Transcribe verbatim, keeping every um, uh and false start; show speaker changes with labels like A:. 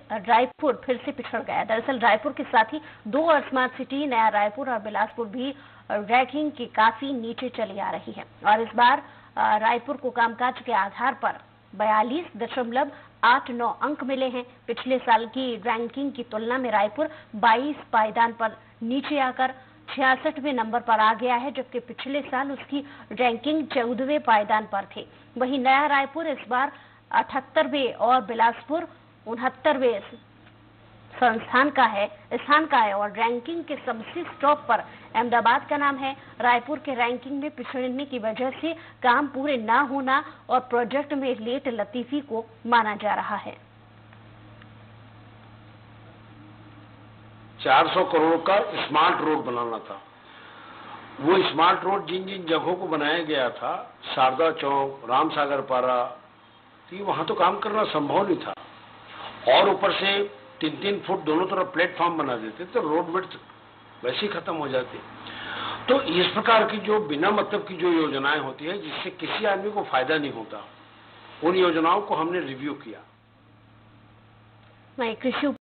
A: रायपुर फिर से पिछड़ गया। दरअसल रायपुर के साथ ही दो स्मार्ट सिटी नया रायपुर और बिलासपुर भी रैंकिंग के काफी नीचे चली आ रही है और इस बार रायपुर को कामकाज के आधार पर बयालीस दशमलव आठ नौ अंक मिले हैं। पिछले साल की रैंकिंग की तुलना में रायपुर बाईस पायदान पर नीचे आकर छियासठवें नंबर पर आ गया है, जबकि पिछले साल उसकी रैंकिंग चौदहवें पायदान पर थे। वहीं नया रायपुर इस बार अठहत्तरवें और बिलासपुर उनहत्तरवें संस्थान का है स्थान का है और रैंकिंग के सबसे टॉप पर अहमदाबाद का नाम है। रायपुर के रैंकिंग में पिछड़ने की वजह से काम पूरे न होना और प्रोजेक्ट में लेट लतीफी को माना जा रहा है।
B: चार सौ करोड़ का स्मार्ट रोड बनाना था। वो स्मार्ट रोड जिन जिन जगहों को बनाया गया था, शारदा चौक, रामसागर पारा, तो वहां तो काम करना संभव नहीं था और ऊपर से तीन तीन फुट दोनों तरफ प्लेटफॉर्म बना देते तो रोड विड्थ वैसे ही खत्म हो जाती। तो इस प्रकार की जो बिना मतलब की जो योजनाएं होती है जिससे किसी आदमी को फायदा नहीं होता, उन योजनाओं को हमने रिव्यू किया।
A: कृषि